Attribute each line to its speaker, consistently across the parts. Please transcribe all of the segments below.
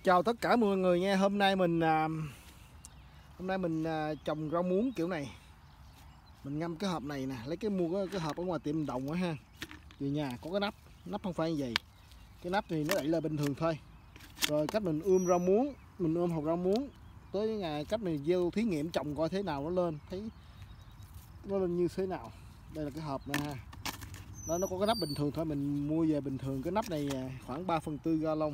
Speaker 1: Chào tất cả mọi người nha. Hôm nay mình trồng rau muống kiểu này. Mình ngâm cái hộp này nè, lấy mua cái hộp ở ngoài tiệm đồng á ha. Về nhà có cái nắp không phải như vậy. Cái nắp thì nó đậy là bình thường thôi. Rồi cách mình rau muống, mình hộp rau muống tới ngày cách mình gieo thí nghiệm trồng coi thế nào nó lên, thấy nó lên như thế nào. Đây là cái hộp này ha. Nó có cái nắp bình thường thôi, mình mua về bình thường. Cái nắp này khoảng 3/4 gallon.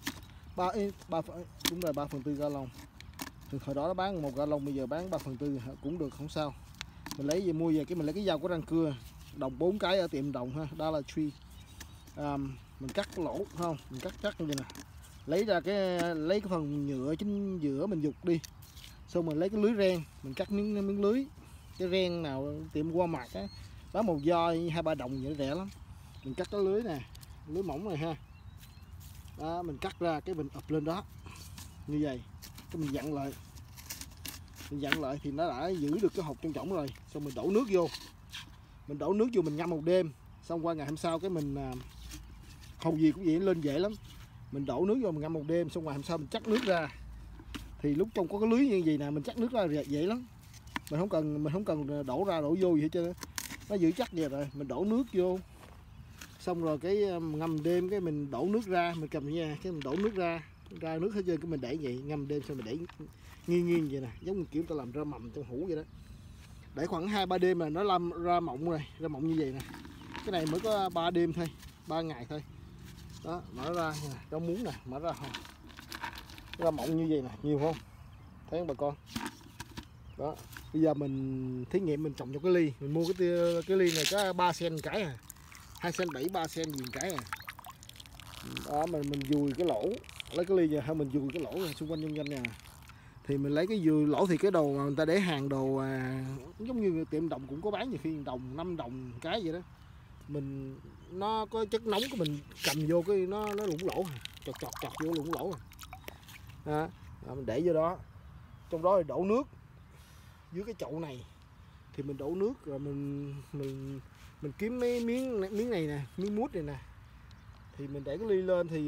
Speaker 1: 3/4 gallon. Thì thời đó nó bán 1 gallon, bây giờ bán 3/4 cũng được, không sao. Mình lấy về mua về mình lấy cái dao có răng cưa đồng 4 cái ở tiệm đồng ha, Dollar Tree. Mình cắt cái lỗ không, mình cắt như vậy nè, lấy cái phần nhựa chính giữa mình dục đi, xong mình lấy cái lưới ren mình cắt miếng lưới. Cái ren nào tiệm Walmart á bán 1 giò 2-3 đồng vậy, rẻ lắm. Mình cắt cái lưới nè, lưới mỏng này ha. Đó, mình cắt ra cái mình ụp lên đó như vậy, cái mình dặn lại thì nó đã giữ được cái hột trong trỏng rồi. Xong mình đổ nước vô, mình ngâm một đêm, xong qua ngày hôm sau cái mình hầu gì cũng vậy, lên dễ lắm. Mình đổ nước vô mình ngâm một đêm, xong ngày hôm sau mình chắc nước ra, thì lúc trong có cái lưới như vậy nè, mình chắc nước ra dễ lắm. Mình không cần đổ ra đổ vô gì hết trơn, nó giữ chắc vậy rồi. Mình đổ nước vô, xong rồi cái ngâm đêm, cái mình đổ nước ra, mình cầm nha, cái mình đổ nước ra nước hết trơn, cái mình để vậy ngâm đêm, xong mình để nghiêng vậy nè, giống như kiểu ta làm ra mầm trong hũ vậy đó. Để khoảng 2-3 đêm là nó ra mộng rồi, ra mộng như vậy nè. Cái này mới có 3 đêm thôi, 3 ngày thôi. Đó, mở ra nè, rau muống nè, mở ra không, ra mộng như vậy nè, nhiều không, thấy không bà con? Đó, bây giờ mình thí nghiệm mình trồng trong cái ly. Mình mua cái ly này có 3 cent cái à, 2,7 3 cent gì cái à. Đó, mình dùi cái lỗ, lấy cái ly giờ hay mình dùi cái lỗ xung quanh nè. Thì mình lấy cái dùi lỗ, thì cái đồ mà người ta để hàng đồ giống như tiệm đồng cũng có bán, nhiều khi đồng 5 đồng cái vậy đó. Nó có chất nóng của mình cầm vô cái nó lủng lỗ, chọt vô lủng lỗ. Đó, mình để vô đó, trong đó thì đổ nước dưới cái chậu này. Thì mình đổ nước rồi mình kiếm mấy miếng này nè, miếng mút này nè, thì mình để cái ly lên. Thì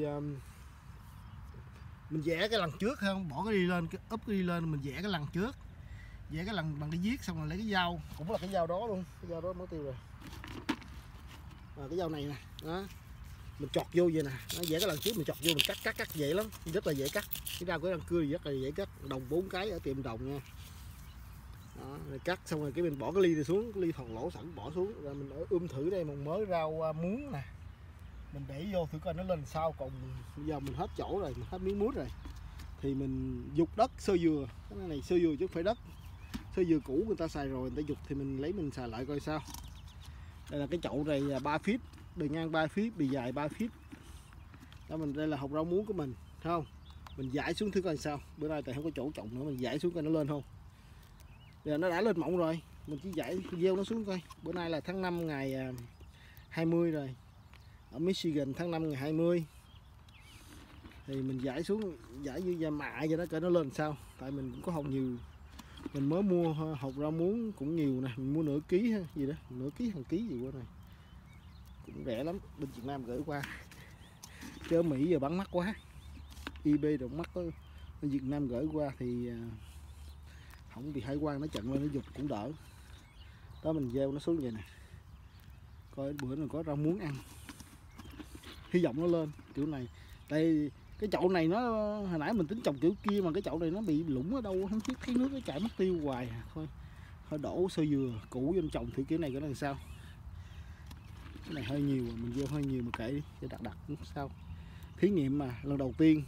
Speaker 1: mình vẽ cái lần trước không, bỏ cái ly lên, úp cái ly lên, mình vẽ cái lần trước, vẽ cái lần bằng cái viết, xong rồi lấy cái dao, cũng là cái dao đó luôn, cái dao đó mất tiêu rồi. Cái dao này nè, đó, mình chọt vô vậy nè, nó vẽ cái lần trước mình chọt vô, mình cắt dễ lắm, rất là dễ cắt. Cái dao của răng cưa rất là dễ cắt, đồng 4 cái ở tiệm đồng nha. Đó, rồi cắt xong rồi cái mình bỏ cái ly này xuống, cái ly thòn lỗ sẵn bỏ xuống, rồi mình thử đây một mớ rau muống nè, mình để vô thử coi nó lên sao. Còn bây giờ mình hết chỗ rồi, mình hết miếng muối rồi, thì mình dục đất sơ dừa. Cái này sơ dừa chứ không phải đất, sơ dừa cũ người ta xài rồi, người ta dục thì mình lấy mình xài lại coi sao. Đây là cái chậu này 3 feet, bề ngang 3 feet, bề dài 3 feet. Đó, đây là hộp rau muống của mình, thấy không? Mình giải xuống thử coi sao. Bữa nay tại không có chỗ trồng nữa, mình giải xuống coi nó lên không. Giờ nó đã lên mộng rồi, mình chỉ giải gieo nó xuống coi. Bữa nay là tháng 5 ngày 20 rồi, ở Michigan tháng 5 ngày 20. Thì mình giải xuống, giải như da mạ vậy đó, coi nó lên sao. Tại mình cũng có hồng nhiều, mình mới mua hộp rau muống cũng nhiều nè, mình mua nửa ký ha, gì đó, nửa ký hàng ký gì qua này, cũng rẻ lắm, bên Việt Nam gửi qua. Chứ ở Mỹ giờ bán mắc quá, eBay đồ mắc, bên Việt Nam gửi qua thì không bị hải quan nó chặn lên, nó giục cũng đỡ. Đó, mình gieo nó xuống vậy nè, coi bữa nào có rau muống ăn, hy vọng nó lên kiểu này. Đây cái chậu này nó hồi nãy mình tính trồng kiểu kia, mà cái chậu này nó bị lủng ở đâu không biết, thấy nước nó chảy mất tiêu hoài. Thôi đổ sơ dừa cũ vô trồng thử kiểu này coi nó làm sao. Cái này hơi nhiều, mình gieo hơi nhiều mà kệ đi, cho đặt cũng sao. Thí nghiệm mà, lần đầu tiên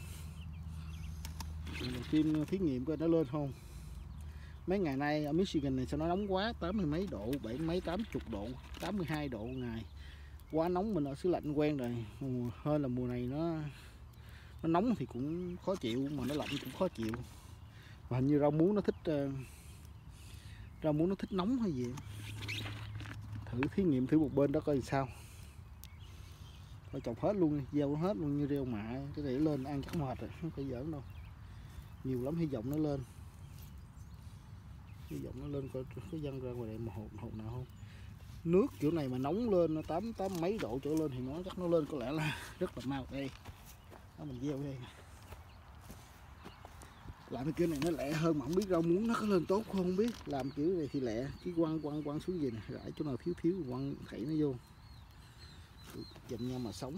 Speaker 1: thí nghiệm coi nó lên không. Mấy ngày nay ở Michigan này sao nó nóng quá, 80 mấy độ, 70 mấy 80 độ, 82 độ ngày. Quá nóng, mình ở xứ lạnh quen rồi. Hơn là mùa này nó nóng thì cũng khó chịu, mà nó lạnh cũng khó chịu. Và hình như rau muống nó thích nóng hay gì. Thử thí nghiệm thử một bên đó coi sao. Phải trồng hết luôn, gieo hết luôn như rêu mạ, cái để lên ăn chắc mệt rồi, không phải giỡn đâu. Nhiều lắm, hy vọng nó lên. Hy vọng nó lên coi có văng ra ngoài đây mà hột nào không. Nước kiểu này mà nóng lên nó 8 mấy độ trở lên thì nó chắc nó lên có lẽ là rất là mau. Đây đó, mình gieo đây, làm cái kiểu này nó lẹ hơn mà không biết rau muống nó có lên tốt không biết. Làm kiểu này thì lẹ, cái quăng xuống gì nè, rải chỗ nào thiếu quăng thảy nó vô, chụm nhau mà sống.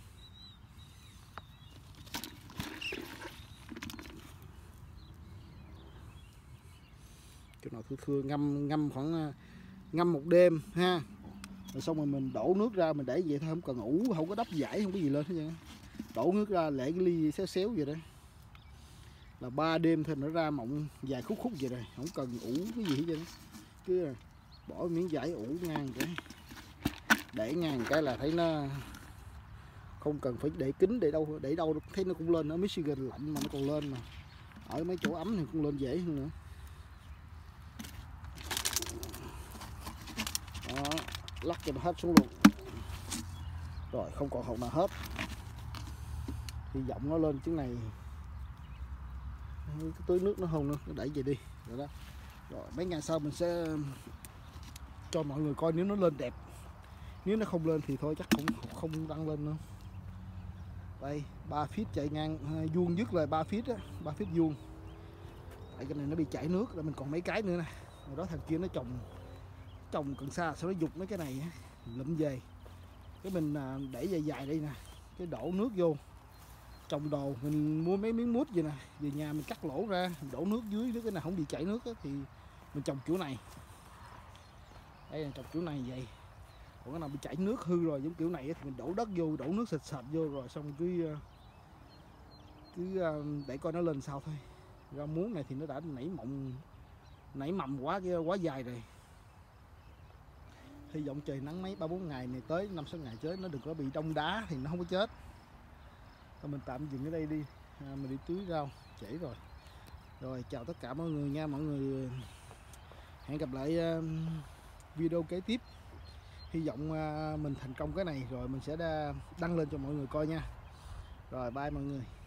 Speaker 1: Chỗ nào thưa ngâm khoảng ngâm một đêm ha, rồi xong rồi mình đổ nước ra mình để vậy thôi, không cần ủ, không có đắp giải, không có gì lên hết trơn. Đổ nước ra để cái ly xéo vậy đó là 3 đêm thôi nó ra mọng dài khúc vậy rồi, không cần ủ cái gì hết trơn. Cứ bỏ miếng vải ủ ngang cái, để ngang cái là thấy nó không cần phải để kín, để đâu thấy nó cũng lên. Ở Michigan lạnh mà nó còn lên, mà ở mấy chỗ ấm thì cũng lên dễ hơn nữa. Đó, lắc cho nó hết xuống luôn. Rồi không còn hột nào hết. Hy vọng nó lên chỗ này cái tưới nước nó không nữa, nó đẩy về đi rồi đó. Rồi mấy ngày sau mình sẽ cho mọi người coi nếu nó lên đẹp. Nếu nó không lên thì thôi chắc cũng không đăng lên nữa. Đây 3 feet chạy ngang vuông dứt là 3 feet á, 3 feet vuông. Tại cái này nó bị chảy nước, rồi mình còn mấy cái nữa nè. Rồi đó thằng kia nó trồng cần sa sao nó dục mấy cái này lụm về. Cái mình để dài đây nè, cái đổ nước vô trồng đồ. Mình mua mấy miếng mút vậy nè, về nhà mình cắt lỗ ra, mình đổ nước dưới, nếu cái nào không bị chảy nước á, thì mình trồng kiểu này. Đây là trồng kiểu này vậy. Còn cái nào bị chảy nước hư rồi giống kiểu này thì mình đổ đất vô, đổ nước sệt vô, rồi xong cứ để coi nó lên sao thôi. Rau muống này thì nó đã nảy mầm quá dài rồi. Hy vọng trời nắng mấy 3-4 ngày này tới 5-6 ngày tới nó đừng có bị đông đá thì nó không có chết. Thôi mình tạm dừng ở đây đi, mình đi tưới rau trễ rồi. Rồi chào tất cả mọi người nha mọi người, hẹn gặp lại video kế tiếp. Hy vọng mình thành công cái này rồi mình sẽ đăng lên cho mọi người coi nha. Rồi bye mọi người.